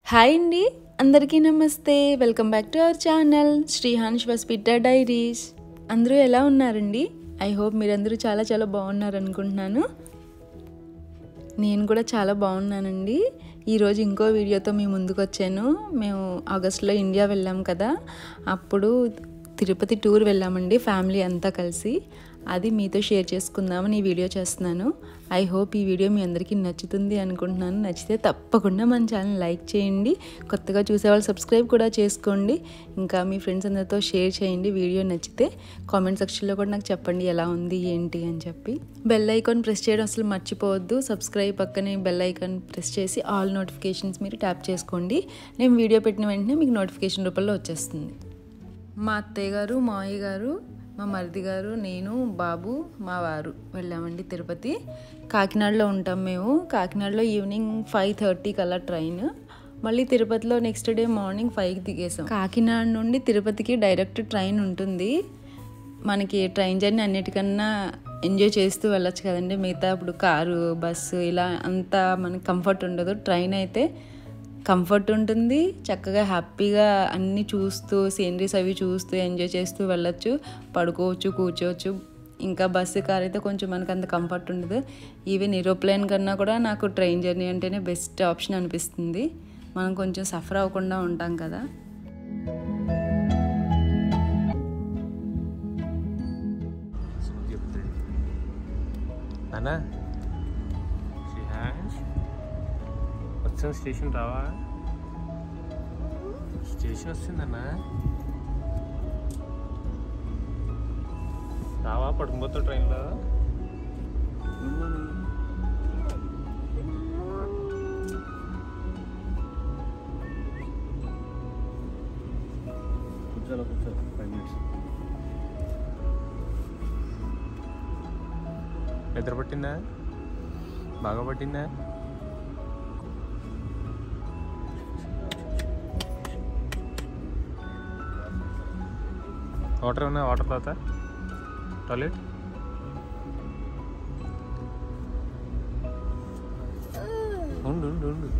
Hi అండి, అందరికీ నమస్తే. Welcome back to our channel Srihans వస్పిటా డైరీస్. అందరూ ఎలా ఉన్నారండి? ఐ హోప్ మీరందరూ చాలా చాలా బాగున్నారు అనుకుంటున్నాను. నేను కూడా చాలా బాగున్నానండి. ఈరోజు ఇంకో వీడియోతో మీ ముందుకు వచ్చాను. మేము ఆగస్టులో ఇండియా వెళ్ళాం కదా, అప్పుడు తిరుపతి టూర్ వెళ్ళామండి ఫ్యామిలీ అంతా కలిసి. అది మీతో షేర్ చేసుకుందామని ఈ వీడియో చేస్తున్నాను. ఐ హోప్ ఈ వీడియో మీ అందరికీ నచ్చుతుంది అనుకుంటున్నాను. నచ్చితే తప్పకుండా మన ఛానల్ లైక్ చేయండి, కొత్తగా చూసేవాళ్ళు సబ్స్క్రైబ్ కూడా చేసుకోండి, ఇంకా మీ ఫ్రెండ్స్ అందరితో షేర్ చేయండి. వీడియో నచ్చితే కామెంట్ సెక్షన్లో కూడా నాకు చెప్పండి ఎలా ఉంది ఏంటి అని చెప్పి. బెల్ ఐకాన్ ప్రెస్ చేయడం అసలు మర్చిపోవద్దు. సబ్స్క్రైబ్ పక్కనే బెల్ ఐకాన్ ప్రెస్ చేసి ఆల్ నోటిఫికేషన్స్ మీరు ట్యాప్ చేసుకోండి. నేను వీడియో పెట్టిన వెంటనే మీకు నోటిఫికేషన్ రూపంలో వచ్చేస్తుంది. మా అత్తయ్య గారు, మావయ్య గారు, మా మరిది గారు, నేను, బాబు, మా వారు వెళ్ళామండి తిరుపతి. కాకినాడలో ఉంటాం మేము. కాకినాడలో ఈవినింగ్ 5:30 కల్లా ట్రైన్. మళ్ళీ తిరుపతిలో నెక్స్ట్ డే మార్నింగ్ 5కి దిగేసాం. కాకినాడ నుండి తిరుపతికి డైరెక్ట్ ట్రైన్ ఉంటుంది. మనకి ట్రైన్ జర్నీ అన్నిటికన్నా ఎంజాయ్ చేస్తూ వెళ్ళొచ్చు కదండి. మిగతా ఇప్పుడు కారు, బస్సు ఇలా అంతా మనకి కంఫర్ట్ ఉండదు. ట్రైన్ అయితే కంఫర్ట్ ఉంటుంది, చక్కగా హ్యాపీగా అన్నీ చూస్తూ సీనరీస్ అవి చూస్తూ ఎంజాయ్ చేస్తూ వెళ్ళొచ్చు, పడుకోవచ్చు, కూర్చోవచ్చు. ఇంకా బస్సు కార్ అయితే కొంచెం మనకు అంత కంఫర్ట్ ఉండదు. ఈవెన్ ఏరోప్లేన్ కన్నా కూడా నాకు ట్రైన్ జర్నీ అంటేనే బెస్ట్ ఆప్షన్ అనిపిస్తుంది. మనం కొంచెం సఫర్ అవ్వకుండా ఉంటాం కదా. స్టేషన్ రావా? స్టేషన్ వస్తుందన్నా, రావా? పడుకుపోతావు ట్రైన్లో? కూర్చోాలి 5 minutes. నిద్ర పట్టిందా? బాగా పట్టిందా? వాటర్ ఉన్నా? వాటర్ తాత? టాయిలెట్? ఉండు.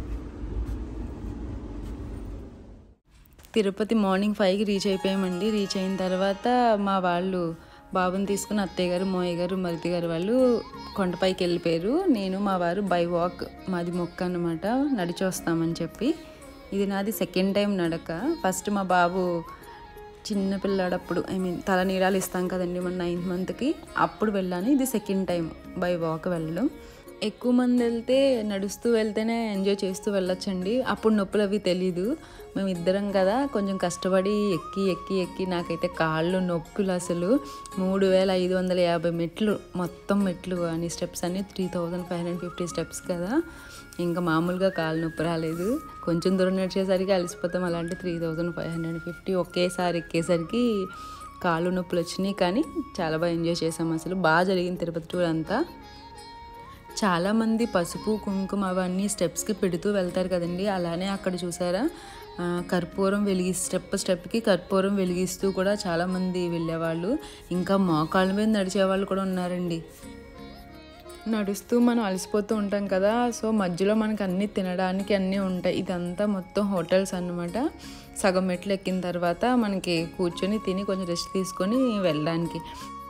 తిరుపతి మార్నింగ్ 5కి రీచ్ అయిపోయామండి. రీచ్ అయిన తర్వాత మా వాళ్ళు బాబుని తీసుకుని అత్తయ్య గారు, మావయ్య గారు, మరిది గారు వాళ్ళు కొండపైకి వెళ్ళిపోయారు. నేను మా వారు బై వాక్, మాది మొక్క అన్నమాట, నడిచి వస్తామని చెప్పి. ఇది నాది సెకండ్ టైం నడక. ఫస్ట్ మా బాబు చిన్న పిల్లాడప్పుడు, తల నీడాలు ఇస్తాం కదండి మన 9th monthకి, అప్పుడు వెళ్ళాను. ఇది సెకండ్ టైం బై వాక్ వెళ్ళడం. ఎక్కువ మంది వెళ్తే నడుస్తూ వెళ్తేనే ఎంజాయ్ చేస్తూ వెళ్ళొచ్చండి. అప్పుడు నొప్పులు అవి తెలీదు. మేము ఇద్దరం కదా, కొంచెం కష్టపడి ఎక్కి నాకైతే కాళ్ళు నొప్పులు. అసలు 3550 మెట్లు, మొత్తం మెట్లు అని స్టెప్స్ అన్నీ 3550 స్టెప్స్ కదా. ఇంకా మామూలుగా కాళ్ళు నొప్పి రాలేదు. కొంచెం దూరం నడిచేసరికి అలసిపోతాం. అలాంటి 3550 ఒకేసారి ఎక్కేసరికి కాళ్ళు నొప్పులు వచ్చినాయి. కానీ చాలా బాగా ఎంజాయ్ చేసాం. అసలు బాగా జరిగింది తిరుపతి టూర్ అంతా. చాలామంది పసుపు, కుంకుమ అవన్నీ స్టెప్స్కి పెడుతూ వెళ్తారు కదండి. అలానే అక్కడ చూసారా, కర్పూరం స్టెప్కి కర్పూరం వెలిగిస్తూ కూడా చాలామంది వెళ్ళేవాళ్ళు. ఇంకా మోకాళ్ళ మీద నడిచేవాళ్ళు కూడా ఉన్నారండి. నడుస్తూ మనం అలసిపోతూ ఉంటాం కదా, సో మధ్యలో మనకు అన్నీ తినడానికి అన్నీ ఉంటాయి. ఇదంతా మొత్తం హోటల్స్ అన్నమాట. సగం మెట్లు ఎక్కిన తర్వాత మనకి కూర్చొని తిని కొంచెం రెస్ట్ తీసుకొని వెళ్ళడానికి.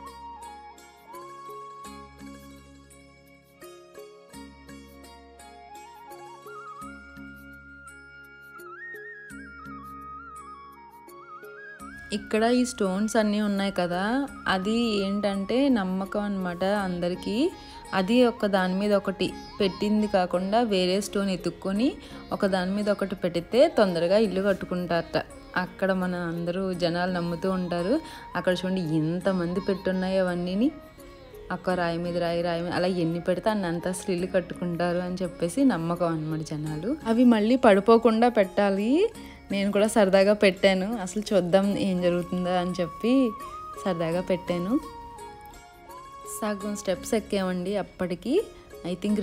ఇక్కడ ఈ స్టోన్స్ అన్నీ ఉన్నాయి కదా, అది ఏంటంటే నమ్మకం అన్నమాట అందరికీ. అది ఒక దాని మీద ఒకటి పెట్టింది కాకుండా వేరే స్టోన్ ఎత్తుక్కొని ఒక దాని మీద ఒకటి పెడితే తొందరగా ఇల్లు కట్టుకుంటారట. అక్కడ మన అందరూ జనాలు నమ్ముతూ ఉంటారు. అక్కడ చూడండి ఎంతమంది పెట్టున్నాయో అవన్నీని. ఒక రాయి మీద రాయి అలా ఎన్ని పెడితే అన్నంత అసలు ఇల్లు కట్టుకుంటారు అని చెప్పేసి నమ్మకం అన్నమాట జనాలు. అవి మళ్ళీ పడిపోకుండా పెట్టాలి. నేను కూడా సరదాగా పెట్టాను, అసలు చూద్దాం ఏం జరుగుతుందో అని చెప్పి సరదాగా పెట్టాను. సగం స్టెప్స్ ఎక్కామండి అప్పటికి. ఐ థింక్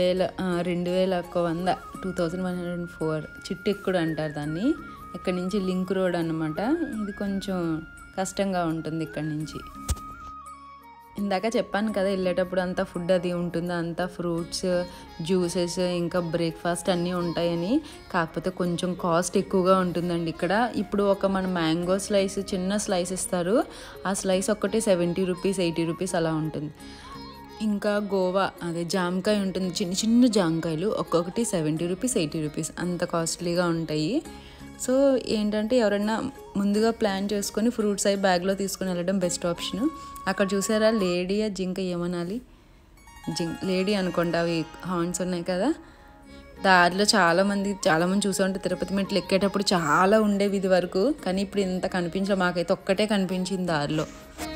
2100 2104 చిట్టు ఎక్కుడు అంటారు దాన్ని. ఇక్కడ నుంచి లింక్ రోడ్ అన్నమాట. ఇది కొంచెం కష్టంగా ఉంటుంది ఇక్కడ నుంచి. ఇందాక చెప్పాను కదా వెళ్ళేటప్పుడు అంతా ఫుడ్ అది ఉంటుంది, అంతా ఫ్రూట్స్, జ్యూసెస్, ఇంకా బ్రేక్ఫాస్ట్ అన్నీ ఉంటాయని. కాకపోతే కొంచెం కాస్ట్ ఎక్కువగా ఉంటుందండి ఇక్కడ. ఇప్పుడు ఒక మన మ్యాంగో స్లైస్ చిన్న స్లైస్ ఇస్తారు, ఆ స్లైస్ ఒక్కటి 70 రూపీస్ 80 రూపీస్ అలా ఉంటుంది. ఇంకా గోవా అదే జామకాయ ఉంటుంది, చిన్న చిన్న జామకాయలు ఒక్కొక్కటి 70 రూపీస్ 80 రూపీస్ అంత కాస్ట్లీగా ఉంటాయి. సో ఏంటంటే ఎవరైనా ముందుగా ప్లాన్ చేసుకొని ఫ్రూట్స్ అవి బ్యాగ్లో తీసుకొని వెళ్ళడం బెస్ట్ ఆప్షన్. అక్కడ చూసారా లేడీయా జింక ఏమనాలి, లేడీ అనుకోండి, అవి హార్న్స్ ఉన్నాయి కదా. దారిలో చాలామంది చూసే ఉంటే తిరుపతి మెట్లు ఎక్కేటప్పుడు చాలా ఉండేవి ఇది వరకు, కానీ ఇప్పుడు ఇంత కనిపించలేదు. మాకైతే ఒక్కటే కనిపించింది దారిలో.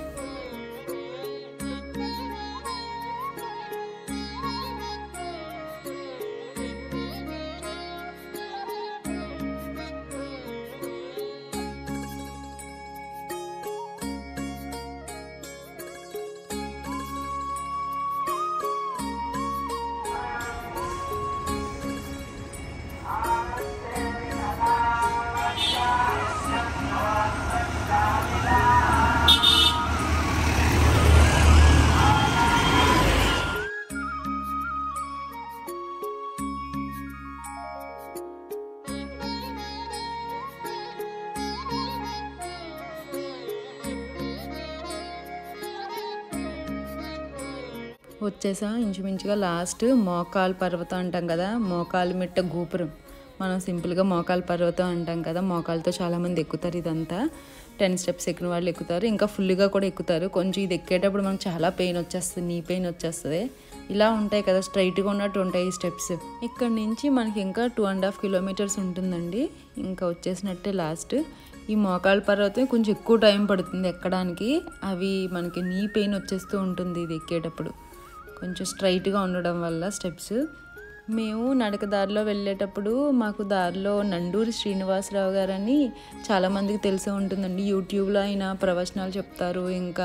వచ్చేసా ఇంచుమించుగా లాస్ట్ మోకాలు పర్వతం అంటాం కదా, మోకాలు మిట్ట గోపురం. మనం సింపుల్గా మోకాలు పర్వతం అంటాం కదా, మోకాలతో చాలామంది ఎక్కుతారు. ఇదంతా 10 స్టెప్స్ ఎక్కిన వాళ్ళు ఎక్కుతారు, ఇంకా ఫుల్గా కూడా ఎక్కుతారు. కొంచెం ఇది ఎక్కేటప్పుడు మనకు చాలా పెయిన్ వచ్చేస్తుంది, నీ పెయిన్ వచ్చేస్తుంది. ఇలా ఉంటాయి కదా, స్ట్రైట్గా ఉన్నట్టు ఉంటాయి ఈ స్టెప్స్. ఇక్కడ నుంచి మనకి ఇంకా 2.5 కిలోమీటర్స్ ఉంటుందండి, ఇంకా వచ్చేసినట్టే లాస్ట్. ఈ మోకాళ్ళ పర్వతం కొంచెం ఎక్కువ టైం పడుతుంది ఎక్కడానికి, అవి మనకి నీ పెయిన్ వచ్చేస్తూ ఉంటుంది ఇది ఎక్కేటప్పుడు, కొంచెం స్ట్రైట్గా ఉండడం వల్ల స్టెప్స్. మేము నడక దారిలో వెళ్ళేటప్పుడు మాకు దారిలో నండూరి శ్రీనివాసరావు గారని చాలామందికి తెలిసే ఉంటుందండి. యూట్యూబ్లో ఆయన ప్రవచనాలు చెప్తారు, ఇంకా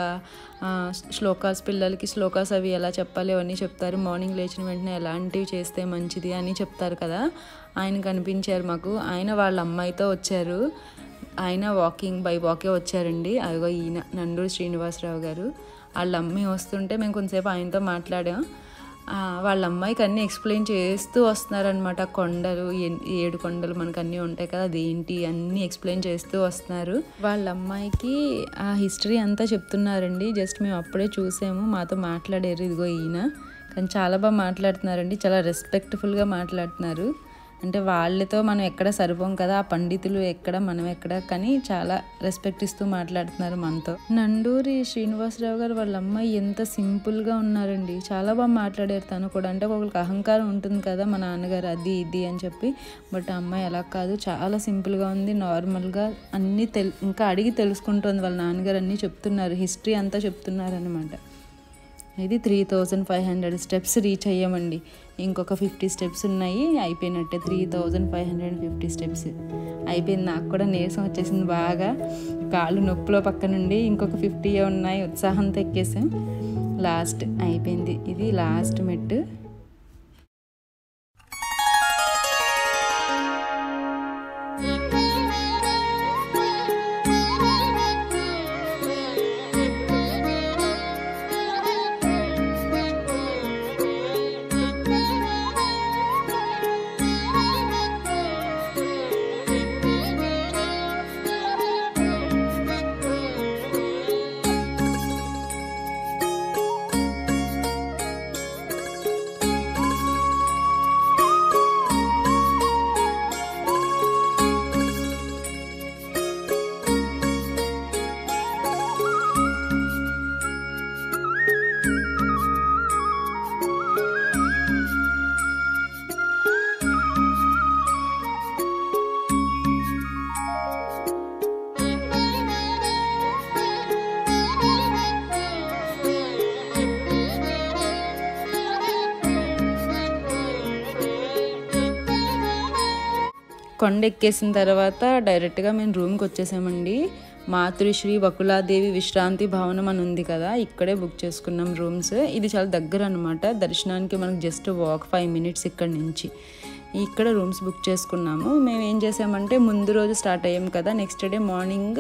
శ్లోకాస్, పిల్లలకి శ్లోకాస్ అవి ఎలా చెప్పాలి అవన్నీ చెప్తారు. మార్నింగ్ లేచిన వెంటనే ఎలాంటివి చేస్తే మంచిది అని చెప్తారు కదా. ఆయన కనిపించారు మాకు. ఆయన వాళ్ళ అమ్మాయితో వచ్చారు. ఆయన బై వాకే వచ్చారండి. అదిగో ఈయన నండూరి శ్రీనివాసరావు గారు. వాళ్ళ అమ్మాయి వస్తుంటే మేము కొంతసేపు ఆయనతో మాట్లాడాం. వాళ్ళ అమ్మాయికి అన్నీ ఎక్స్ప్లెయిన్ చేస్తూ వస్తున్నారనమాట. కొండలు 7 కొండలు మనకు అన్నీ ఉంటాయి కదా, అదేంటి అన్నీ ఎక్స్ప్లెయిన్ చేస్తూ వస్తున్నారు. వాళ్ళ అమ్మాయికి ఆ హిస్టరీ అంతా చెప్తున్నారండి. జస్ట్ మేము అప్పుడే చూసాము, మాతో మాట్లాడారు. ఇదిగో ఈయన, కానీ చాలా బాగా మాట్లాడుతున్నారండి, చాలా రెస్పెక్ట్ఫుల్గా మాట్లాడుతున్నారు. అంటే వాళ్ళతో మనం ఎక్కడ సరిపోం కదా, ఆ పండితులు ఎక్కడ మనం ఎక్కడ, కానీ చాలా రెస్పెక్ట్ ఇస్తూ మాట్లాడుతున్నారు మనతో. నండూరి శ్రీనివాసరావు గారు వాళ్ళ అమ్మాయి ఎంత సింపుల్గా ఉన్నారండి, చాలా బాగా మాట్లాడారు. తను కూడా అంటే ఒకరికి అహంకారం ఉంటుంది కదా, మా నాన్నగారు అది ఇది అని చెప్పి, బట్ ఆ అమ్మాయి అలా కాదు, చాలా సింపుల్గా ఉంది, నార్మల్గా అన్నీ ఇంకా అడిగి తెలుసుకుంటుంది. వాళ్ళ నాన్నగారు అన్నీ చెప్తున్నారు, హిస్టరీ అంతా చెప్తున్నారు అనమాట. ఇది 3500 స్టెప్స్ రీచ్ అయ్యామండి. ఇంకొక 50 స్టెప్స్ ఉన్నాయి, అయిపోయినట్టే. 3550 స్టెప్స్ అయిపోయింది. నాకు కూడా నీరసం వచ్చేసింది బాగా, కాళ్ళు నొప్పులో పక్క నుండి. ఇంకొక 50 ఉన్నాయి, ఉత్సాహంతో ఎక్కేసాం. లాస్ట్ అయిపోయింది, ఇది లాస్ట్ మెట్టు. కొండ ఎక్కేసిన తర్వాత డైరెక్ట్గా మేము రూమ్కి వచ్చేసామండి. మాతృశ్రీ వకులాదేవి విశ్రాంతి భవనం అని ఉంది కదా, ఇక్కడే బుక్ చేసుకున్నాం రూమ్స్. ఇది చాలా దగ్గర అనమాట, దర్శనానికి మనకు జస్ట్ వాక్ 5 మినిట్స్ ఇక్కడ నుంచి. ఇక్కడ రూమ్స్ బుక్ చేసుకున్నాము. మేము ఏం చేసామంటే ముందు రోజు స్టార్ట్ అయ్యాము కదా, నెక్స్ట్ డే మార్నింగ్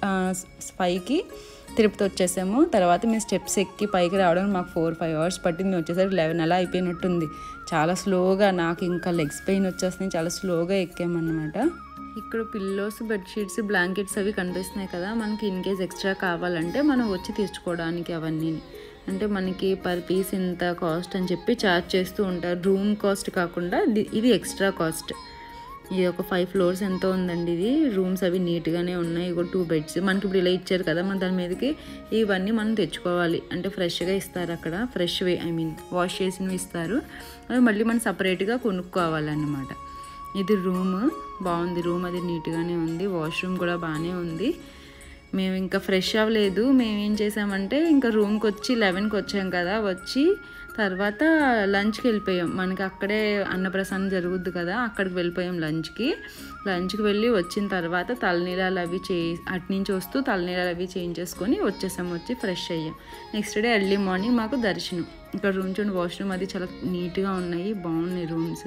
5కి తిరుపతి వచ్చేసాము. తర్వాత మేము స్టెప్స్ ఎక్కి పైకి రావడానికి మాకు 4-5 hours పట్టింది. మేము వచ్చేసరికి 11 అలా అయిపోయినట్టుంది. చాలా స్లోగా, నాకు ఇంకా లెగ్స్ పెయిన్ వచ్చేస్తున్నాయి, చాలా స్లోగా ఎక్కామన్నమాట. ఇక్కడ పిల్లోస్, బెడ్షీట్స్, బ్లాంకెట్స్ అవి కనిపిస్తున్నాయి కదా, మనకి ఇన్ కేస్ ఎక్స్ట్రా కావాలంటే మనం వచ్చి తెచ్చుకోవడానికి అవన్నీ. అంటే మనకి పర్ పీస్ ఇంత కాస్ట్ అని చెప్పి ఛార్జ్ చేస్తూ ఉంటారు. రూమ్ కాస్ట్ కాకుండా ఇది ఎక్స్ట్రా కాస్ట్. ఇది ఒక 5 floors ఎంతో ఉందండి. ఇది రూమ్స్ అవి నీట్గానే ఉన్నాయి. ఒక 2 beds మనకి ఇప్పుడు ఇలా ఇచ్చారు కదా, మన దాని మీదకి ఇవన్నీ మనం తెచ్చుకోవాలి. అంటే ఫ్రెష్గా ఇస్తారు అక్కడ, ఫ్రెష్వి వాష్ చేసినవి ఇస్తారు. అవి మళ్ళీ మనం సపరేట్గా కొనుక్కోవాలన్నమాట. ఇది రూమ్ బాగుంది, రూమ్ అది నీట్గానే ఉంది. వాష్రూమ్ కూడా బాగానే ఉంది. మేము ఇంకా ఫ్రెష్ అవ్వలేదు. మేము ఏం చేసామంటే ఇంకా రూమ్కి వచ్చి 11కి వచ్చాం కదా, వచ్చి తర్వాత లంచ్కి వెళ్ళిపోయాం. మనకి అక్కడే అన్నప్రసాదం జరుగుద్ది కదా, అక్కడికి వెళ్ళిపోయాం లంచ్కి వెళ్ళి వచ్చిన తర్వాత తలనీలాలు అవి అటు నుంచి వస్తూ తలనీలాలు అవి చేయించేసుకొని వచ్చేసాము. వచ్చి ఫ్రెష్ అయ్యాం. నెక్స్ట్ డే ఎర్లీ మార్నింగ్ మాకు దర్శనం. ఇక్కడ రూమ్ చూడండి, వాష్రూమ్ అది చాలా నీట్గా ఉన్నాయి, బాగున్నాయి రూమ్స్.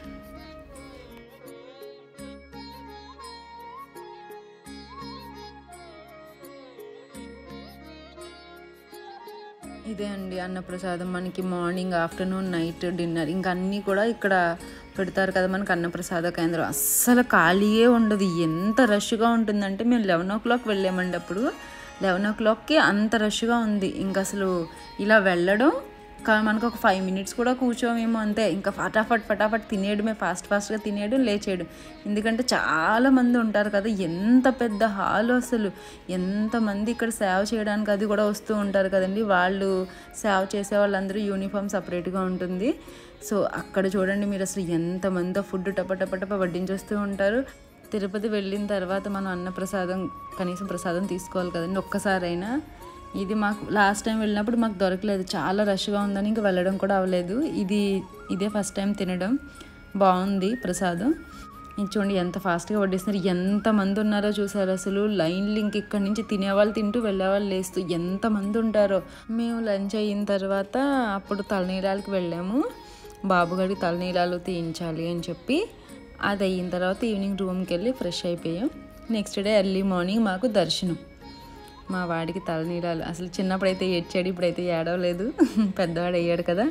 ఇదే అండి అన్నప్రసాదం. మనకి మార్నింగ్, ఆఫ్టర్నూన్, నైట్ డిన్నర్ ఇంకా అన్నీ కూడా ఇక్కడ పెడతారు కదా మనకి అన్నప్రసాద కేంద్రం. అస్సలు ఖాళీయే ఉండదు, ఎంత రష్గా ఉంటుందంటే మేము 11 o'clock వెళ్ళామండి. అప్పుడు 11 o'clockకి అంత రష్గా ఉంది. ఇంకా అసలు ఇలా వెళ్ళడం మనకు ఒక 5 minutes కూడా కూర్చోమేమో, అంతే. ఇంకా ఫటాఫట్ తినేయడమే, ఫాస్ట్గా తినేయడం, లేచేయడం. ఎందుకంటే చాలామంది ఉంటారు కదా, ఎంత పెద్ద హాల్, అసలు ఎంతమంది ఇక్కడ సేవ చేయడానికి అది కూడా వస్తూ ఉంటారు కదండి. వాళ్ళు సేవ చేసే వాళ్ళందరూ యూనిఫామ్ సపరేట్గా ఉంటుంది. సో అక్కడ చూడండి మీరు, అసలు ఎంతమంది ఫుడ్ టప వడ్డించేస్తూ ఉంటారు. తిరుపతి వెళ్ళిన తర్వాత మనం అన్నప్రసాదం, కనీసం ప్రసాదం తీసుకోవాలి కదండి ఒక్కసారైనా. ఇది మాకు లాస్ట్ టైం వెళ్ళినప్పుడు మాకు దొరకలేదు, చాలా రష్గా ఉందని ఇంకా వెళ్ళడం కూడా అవ్వలేదు. ఇదే ఫస్ట్ టైం తినడం. బాగుంది ప్రసాదం. ఇది చూడండి ఎంత ఫాస్ట్గా వడ్డిస్తున్నారు, ఎంతమంది ఉన్నారో చూసారు. అసలు లైన్లు ఇంక ఇక్కడి నుంచి తినేవాళ్ళు తింటూ వెళ్ళేవాళ్ళు లేస్తూ ఎంతమంది ఉంటారో. మేము లంచ్ అయిన తర్వాత అప్పుడు తలనీలాలకి వెళ్ళాము. బాబుగారికి తలనీలాలు తీయించాలి అని చెప్పి అది అయిన తర్వాత ఈవినింగ్ రూమ్కి వెళ్ళి ఫ్రెష్ అయిపోయాం. నెక్స్ట్ డే ఎర్లీ మార్నింగ్ మాకు దర్శనం. మా వాడికి తలనీలాలు, అసలు చిన్నప్పుడైతే ఏడ్చాడు, ఇప్పుడైతే ఏడవలేదు, పెద్దవాడు అయ్యాడు కదా.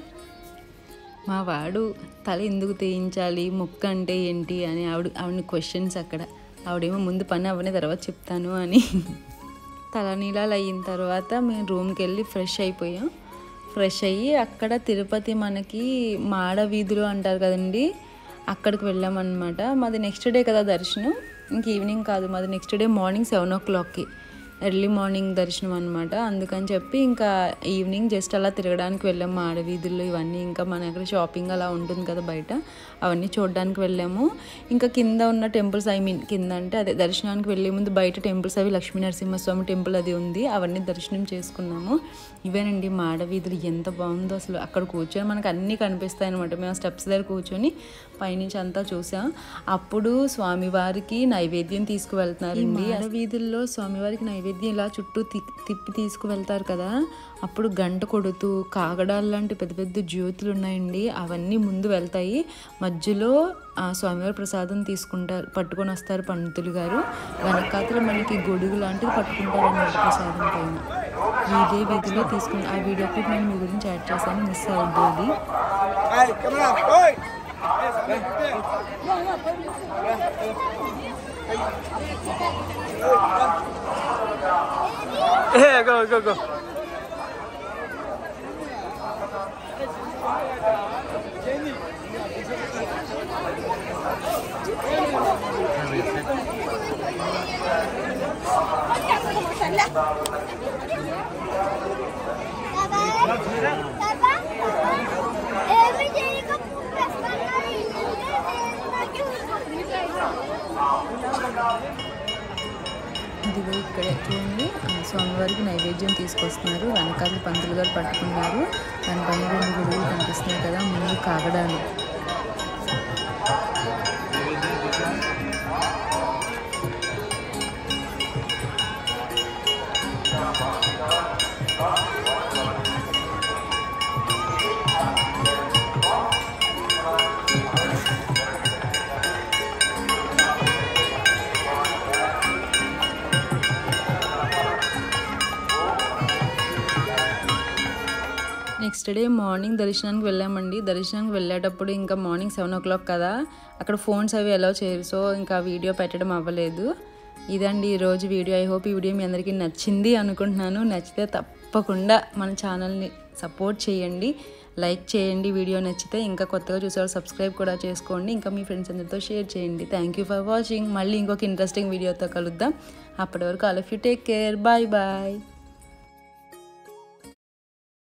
మా వాడు తల ఎందుకు తీయించాలి, ముక్క అంటే ఏంటి అని ఆవిడని క్వశ్చన్స్. అక్కడ ఆవిడేమో ముందు పని అవ్వని తర్వాత చెప్తాను అని. తలనీలాలు అయిన తర్వాత మేము రూమ్కి వెళ్ళి ఫ్రెష్ అయిపోయాం. ఫ్రెష్ అయ్యి అక్కడ తిరుపతి మనకి మాడ వీధులు అంటారు కదండి, అక్కడికి వెళ్ళామన్నమాట. మాది నెక్స్ట్ డే కదా దర్శనం, ఇంక ఈవినింగ్ కాదు, మాది నెక్స్ట్ డే మార్నింగ్ 7 o'clockకి ఎర్లీ మార్నింగ్ దర్శనం అనమాట. అందుకని చెప్పి ఇంకా ఈవినింగ్ జస్ట్ అలా తిరగడానికి వెళ్ళాము ఆడవీధుల్లో ఇవన్నీ. ఇంకా మన దగ్గర షాపింగ్ అలా ఉంటుంది కదా బయట, అవన్నీ చూడడానికి వెళ్ళాము. ఇంకా కింద ఉన్న టెంపుల్స్, కింద అంటే అదే దర్శనానికి వెళ్ళే ముందు బయట టెంపుల్స్ అవి లక్ష్మీనరసింహస్వామి టెంపుల్ అది ఉంది, అవన్నీ దర్శనం చేసుకున్నాము. ఇవేనండి మాడవీధులు, ఎంత బాగుందో అసలు. అక్కడ కూర్చొని మనకు అన్నీ కనిపిస్తాయి అనమాట. మేము స్టెప్స్ దగ్గర కూర్చొని పైనుంచి అంతా చూసాం. అప్పుడు స్వామివారికి నైవేద్యం తీసుకువెళ్తున్నారండి. వీధుల్లో స్వామివారికి నైవేద్యం ఇలా చుట్టూ తిప్పి తీసుకువెళ్తారు కదా, అప్పుడు గంట కొడుతూ కాగడాలు లాంటి పెద్ద పెద్ద జ్యోతులు ఉన్నాయండి, అవన్నీ ముందు వెళ్తాయి. మధ్యలో ఆ స్వామివారి ప్రసాదం పట్టుకొని వస్తారు పండితులు గారు. వెనకాతల మనకి గొడుగు లాంటిది పట్టుకుంటారు అన్నమాట ప్రసాదం పైన. ఇదే వీధిలో తీసుకుని ఆ వీడియో కూడా నేను మీ గురించి యాడ్ చేశాను, మిస్ అవుతుంది. Go. ఇదిగో ఇక్కడే చూడండి, స్వామివారికి నైవేద్యం తీసుకొస్తున్నారు. వెనకాల పంతులు గారు పట్టుకున్నారు. దానిపైన 2 గొడుగులు కనిపిస్తున్నాయి కదా, ముందు కాగడాలు. నెక్స్ట్ డే మార్నింగ్ దర్శనానికి వెళ్ళామండి. దర్శనానికి వెళ్ళేటప్పుడు ఇంకా మార్నింగ్ 7 o'clock కదా, అక్కడ ఫోన్స్ అవి అలౌ చేయరు. సో ఇంకా వీడియో పెట్టడం అవ్వలేదు. ఇదండి ఈరోజు వీడియో. ఐ హోప్ ఈ వీడియో మీ అందరికీ నచ్చింది అనుకుంటున్నాను. నచ్చితే తప్పకుండా మన ఛానల్ని సపోర్ట్ చేయండి, లైక్ చేయండి. వీడియో నచ్చితే ఇంకా కొత్తగా చూసేవాళ్ళు సబ్స్క్రైబ్ కూడా చేసుకోండి. ఇంకా మీ ఫ్రెండ్స్ అందరితో షేర్ చేయండి. Thank you for watching. మళ్ళీ ఇంకొక ఇంట్రెస్టింగ్ వీడియోతో కలుద్దాం. అప్పటి వరకు all of you take care. Bye bye.